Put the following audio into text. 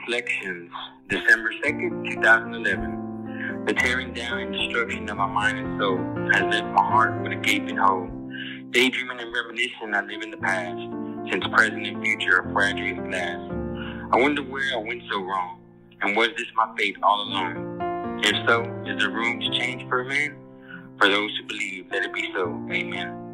Reflections, December 2nd, 2011. The tearing down and destruction of my mind and soul has left my heart with a gaping hole. Daydreaming and reminiscing, I live in the past, since present and future are fragile as glass. I wonder where I went so wrong, and was this my fate all along? If so, is there room to change for a man? For those who believe, let it be so. Amen.